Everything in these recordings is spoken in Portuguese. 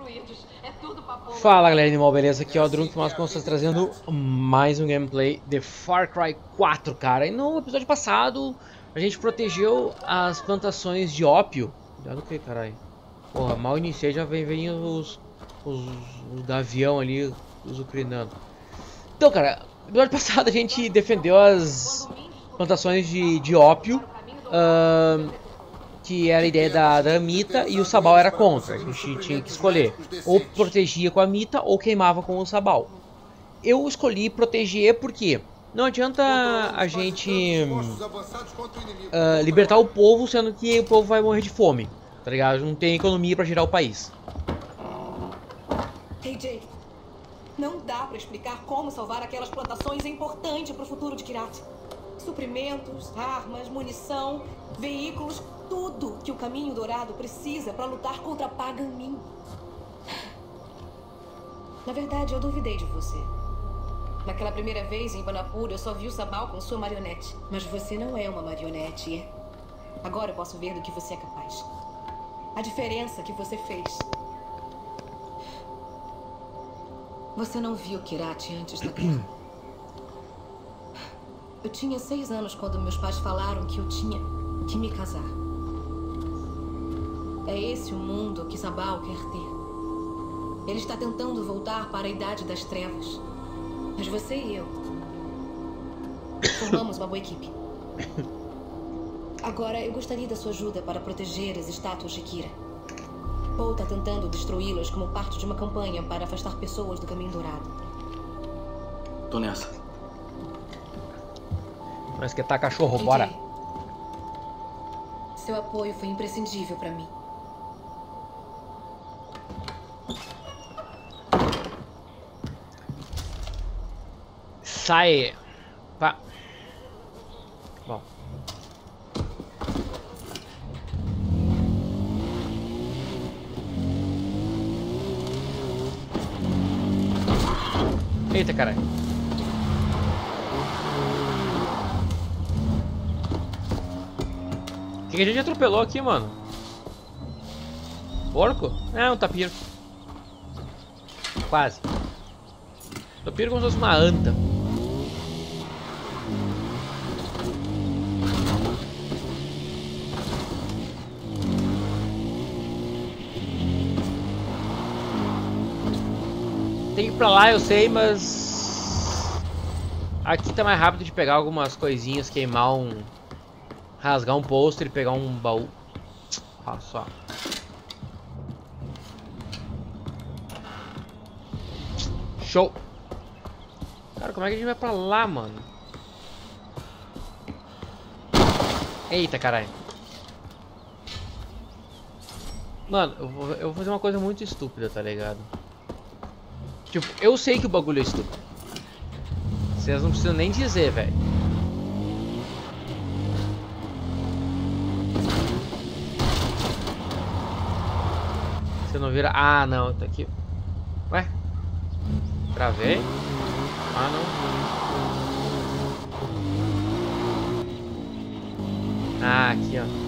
Fala galera animal, beleza? Aqui é o Drunk, mas como vocês trazendo mais um gameplay de Far Cry 4, cara. E no episódio passado a gente protegeu as plantações de ópio. Cuidado o que, caralho? Porra, mal iniciei, já vem os gavião ali, os ucrinando. Então, cara, no episódio passado a gente defendeu as plantações de ópio. Que era a ideia da Amita, e o Sabal era contra. A gente tinha que escolher, ou protegia com a Amita ou queimava com o Sabal. Eu escolhi proteger porque não adianta a gente libertar o povo, sendo que o povo vai morrer de fome, tá ligado? Não tem economia pra girar o país. Hey Jake, não dá pra explicar como salvar aquelas plantações é importante pro futuro de Kyrat. Suprimentos, armas, munição, veículos, tudo que o Caminho Dourado precisa para lutar contra Pagan Min. Na verdade, eu duvidei de você. Naquela primeira vez em Banapur, eu só vi o Sabal com sua marionete. Mas você não é uma marionete, é? Agora eu posso ver do que você é capaz. A diferença que você fez. Você não viu Kyrat antes da guerra. Eu tinha 6 anos quando meus pais falaram que eu tinha que me casar. É esse o mundo que Sabal quer ter. Ele está tentando voltar para a Idade das Trevas. Mas você e eu formamos uma boa equipe. Agora eu gostaria da sua ajuda para proteger as estátuas de Kira. Paul está tentando destruí-las como parte de uma campanha para afastar pessoas do Caminho Dourado. Tô nessa. Mas que tá cachorro, bora. Seu apoio foi imprescindível para mim. Sai. Pá. Bom. Eita, caralho. O que a gente atropelou aqui, mano? Porco? É, um tapiro. Quase. Tapiro como se fosse uma anta. Tem que ir pra lá, eu sei, mas... aqui tá mais rápido de pegar algumas coisinhas, queimar um... rasgar um pôster e pegar um baú. Olha só. Show. Cara, como é que a gente vai pra lá, mano? Eita, caralho. Mano, eu vou fazer uma coisa muito estúpida, tá ligado? Tipo, eu sei que o bagulho é estúpido. Vocês não precisam nem dizer, velho. Você não vira... ah, não, tá aqui. Ué? Travei? Ah, não. Ah, aqui, ó.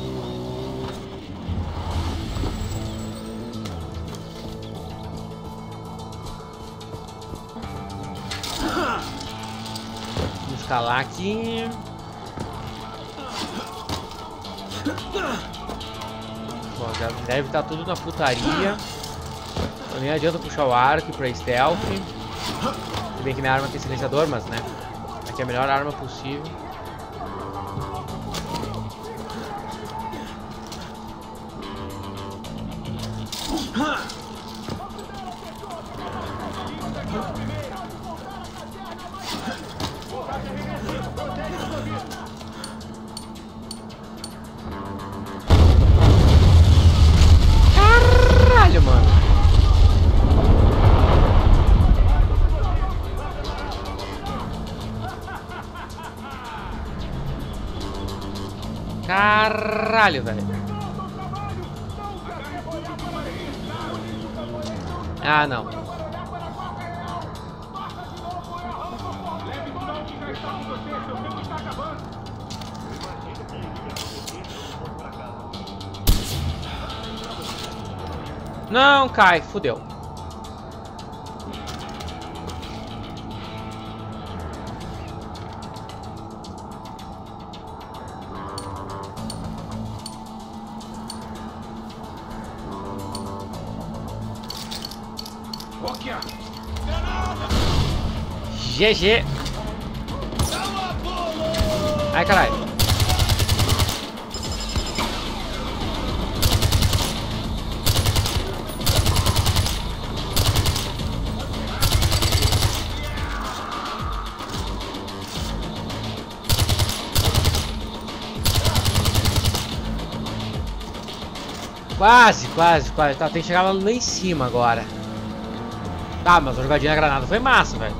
Vamos escalar aqui. Bom, já deve estar tudo na putaria. Nem adianta puxar o arco pra stealth. Se bem que minha arma tem silenciador, mas né, aqui é a melhor arma possível. Caralho, mano. Caralho, velho. Ah, não. Não, cai, fudeu. GG. Ai, caralho. Quase. Tá, tem que chegar lá em cima agora. Tá, mas a jogadinha da granada foi massa, velho.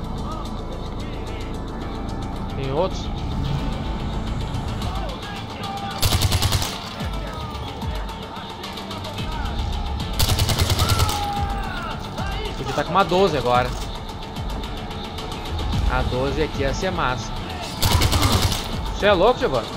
Tem outros? Podia estar com uma 12 agora. A 12 aqui ia ser massa. Você é louco, Giovanni?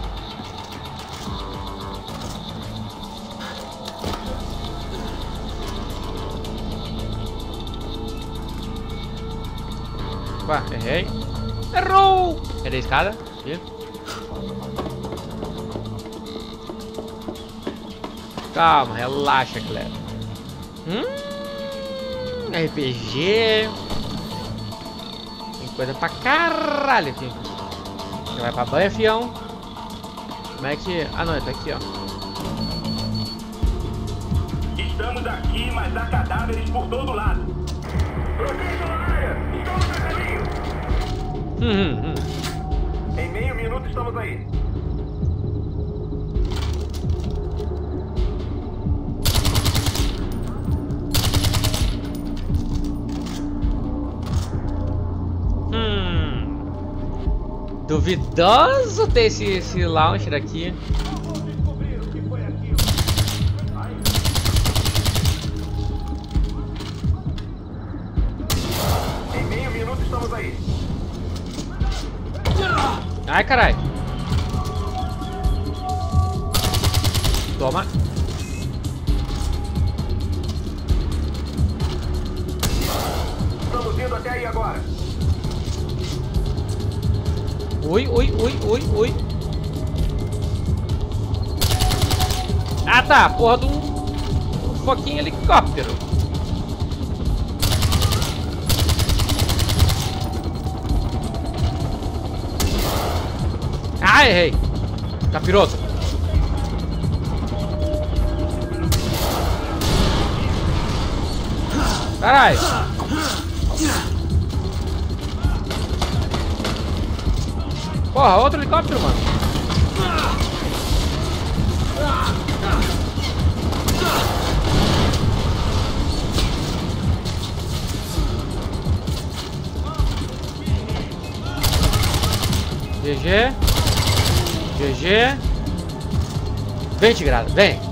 Opa, errei. Errou! Errei a escada. Aqui. Calma, relaxa, Cleber. RPG. Tem coisa pra caralho aqui. Você vai pra banha, fião. Como é que... Ah, não, tá aqui, ó. Estamos aqui, mas há cadáveres por todo lado. Protejam a área! Estamos a caminho! Em meio minuto estamos aí. Duvidoso ter esse launcher aqui. Vamos descobrir o que foi aquilo. Em meio minuto estamos aí. Ai, caralho. Toma. Estamos indo até aí agora. Ui. Ah, tá. Porra de um fucking helicóptero. Ah, errei. Capiroto. Caralho. Porra, outro helicóptero, mano. GG. Vem, Tigrada, vem.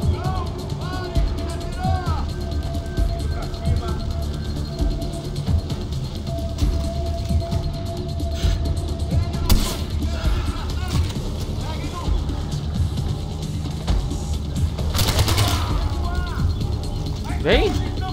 Vem.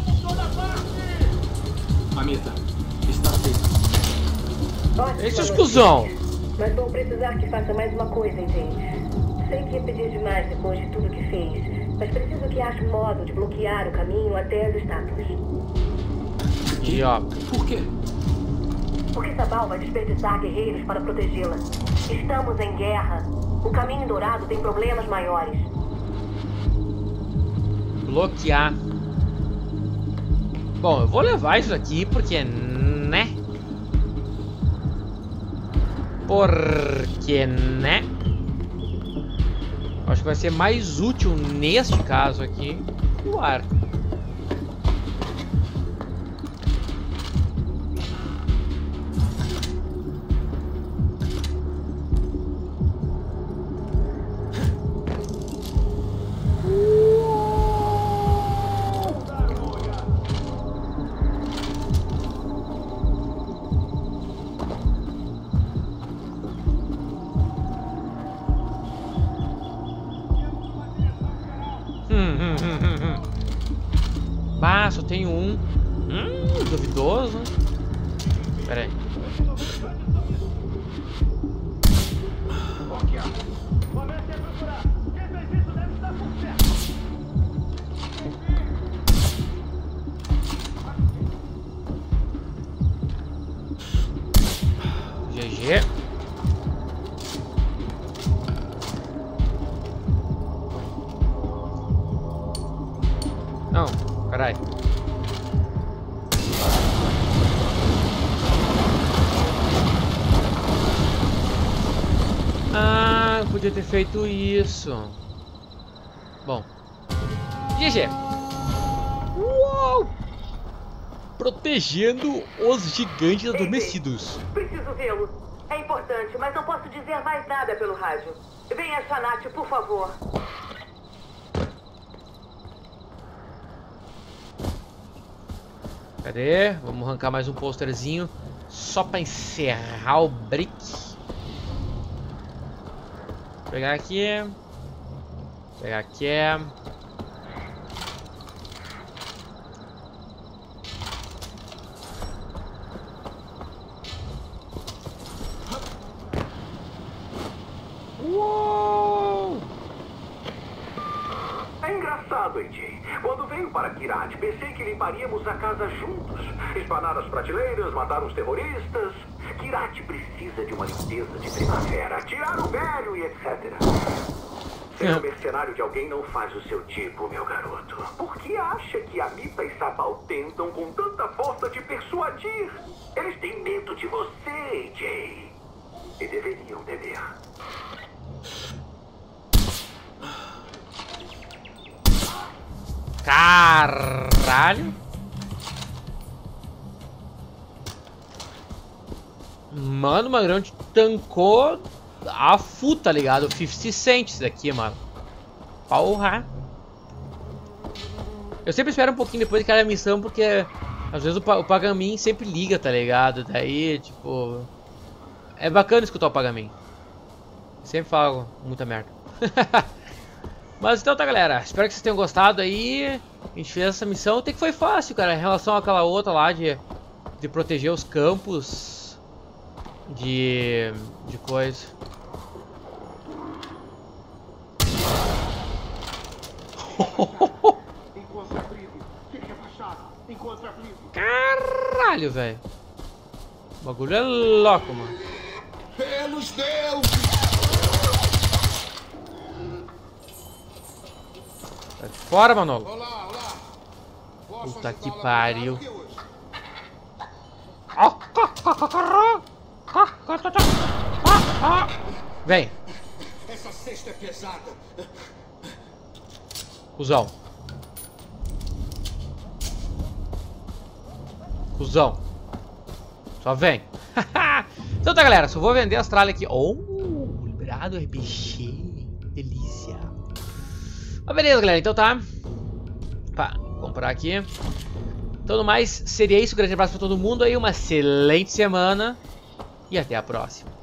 Mamita, está feito. Esse é o cuzão. Mas vou precisar que faça mais uma coisa, entende? Sei que ia pedir demais depois de tudo que fez, mas preciso que ache um modo de bloquear o caminho até as estátuas. E ó. Por quê? Porque Sabal vai desperdiçar guerreiros para protegê-la. Estamos em guerra. O caminho dourado tem problemas maiores. Bloquear. Bom, eu vou levar isso aqui porque, né? Porque, né? Acho que vai ser mais útil neste caso aqui o arco. Bah, só tenho um. Duvidoso. Pera aí. GG. Não, caralho. Ah, podia ter feito isso. Bom. GG. Uou! Protegendo os gigantes adormecidos. Preciso vê-lo. É importante, mas não posso dizer mais nada pelo rádio. Venha, Shanati, por favor. Cadê? Vamos arrancar mais um posterzinho. Só pra encerrar o brick. Pegar aqui. Pegar aqui. Uou! É engraçado, AJ. Quando veio para Kyrat, pensei que limparíamos a casa juntos. Espanar as prateleiras, matar os terroristas. Kyrat precisa de uma limpeza de primavera. Tirar o velho e etc. Ser um mercenário de alguém não faz o seu tipo, meu garoto. Por que acha que Amita e Sabal tentam com tanta força te persuadir? Eles têm medo de você, AJ. E deveriam temer. Caralho. Mano, o Magrão tancou a full, tá ligado? 50 cents isso daqui, mano. Porra. Eu sempre espero um pouquinho depois de cada missão, porque às vezes o Pagamin sempre liga, tá ligado? Daí, tipo... É bacana escutar o Pagamin. Sempre falo muita merda. Mas então tá, galera, espero que vocês tenham gostado aí. A gente fez essa missão, até que foi fácil, cara, em relação àquela outra lá de proteger os campos de coisa. Caralho, velho. O bagulho é louco, mano. Pelos deuses! Sai fora, Manolo. Olá, olá. Puta que pariu. Vem. Essa cesta é pesada. Cusão. Cusão. Só vem. Então tá, galera. Só vou vender as tralhas aqui. Oh, liberado RPG. Delícia. Mas beleza, galera. Então tá. Pá, comprar aqui. Então, no mais, seria isso. Um grande abraço pra todo mundo aí. Uma excelente semana. E até a próxima.